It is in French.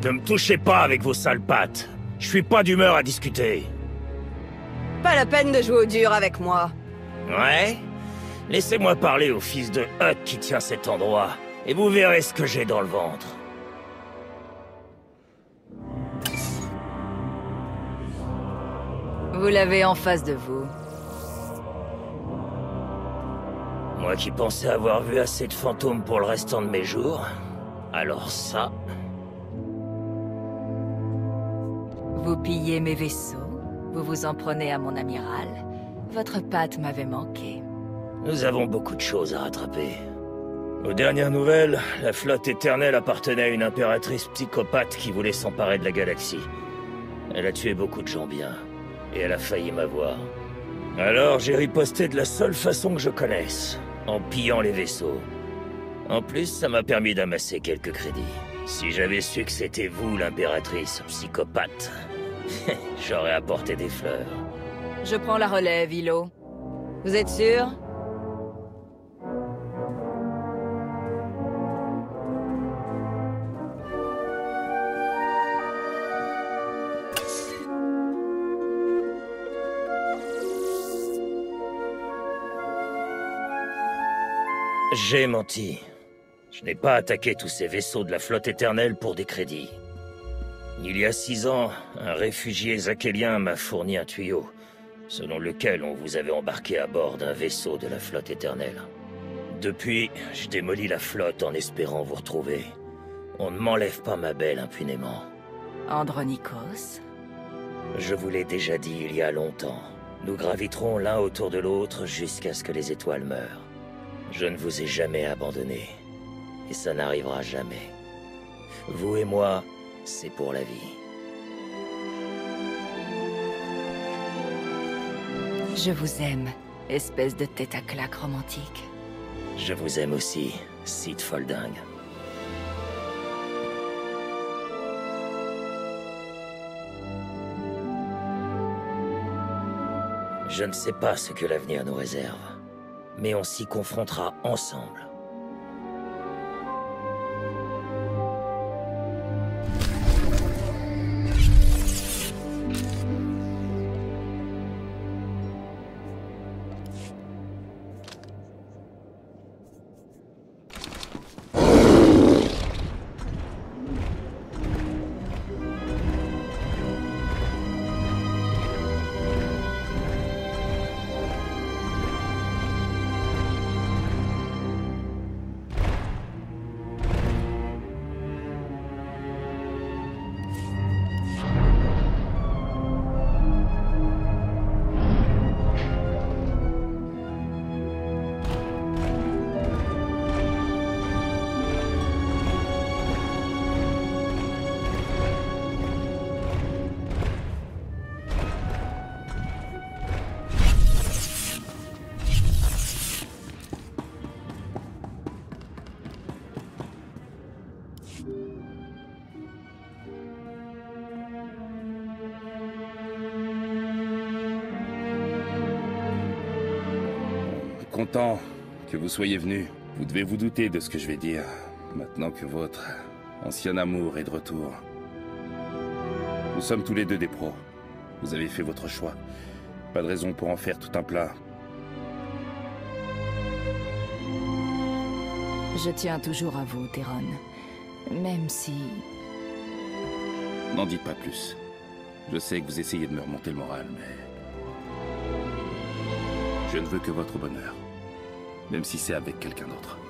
Ne me touchez pas avec vos sales pattes. Je suis pas d'humeur à discuter. Pas la peine de jouer au dur avec moi. Ouais? Laissez-moi parler au fils de Hutt qui tient cet endroit, et vous verrez ce que j'ai dans le ventre. Vous l'avez en face de vous. Moi qui pensais avoir vu assez de fantômes pour le restant de mes jours. Alors ça... Vous pillez mes vaisseaux, vous vous en prenez à mon amiral. Votre patte m'avait manqué. Nous avons beaucoup de choses à rattraper. Aux dernières nouvelles, la flotte éternelle appartenait à une impératrice psychopathe qui voulait s'emparer de la galaxie. Elle a tué beaucoup de gens bien, et elle a failli m'avoir. Alors j'ai riposté de la seule façon que je connaisse, en pillant les vaisseaux. En plus, ça m'a permis d'amasser quelques crédits. Si j'avais su que c'était vous, l'impératrice psychopathe, j'aurais apporté des fleurs. Je prends la relève, Hilo. Vous êtes sûr? J'ai menti. Je n'ai pas attaqué tous ces vaisseaux de la flotte éternelle pour des crédits. Il y a 6 ans, un réfugié zakélien m'a fourni un tuyau, selon lequel on vous avait embarqué à bord d'un vaisseau de la flotte éternelle. Depuis, je démolis la flotte en espérant vous retrouver. On ne m'enlève pas ma belle impunément. Andronikos? Je vous l'ai déjà dit il y a longtemps. Nous graviterons l'un autour de l'autre jusqu'à ce que les étoiles meurent. Je ne vous ai jamais abandonné. Et ça n'arrivera jamais. Vous et moi, c'est pour la vie. Je vous aime, espèce de tête à claque romantique. Je vous aime aussi, Cid Folding. Je ne sais pas ce que l'avenir nous réserve, mais on s'y confrontera ensemble. Content que vous soyez venu. Vous devez vous douter de ce que je vais dire, maintenant que votre ancien amour est de retour. Nous sommes tous les deux des pros. Vous avez fait votre choix. Pas de raison pour en faire tout un plat. Je tiens toujours à vous, Theron. Même si... N'en dites pas plus. Je sais que vous essayez de me remonter le moral, mais... Je ne veux que votre bonheur. Même si c'est avec quelqu'un d'autre.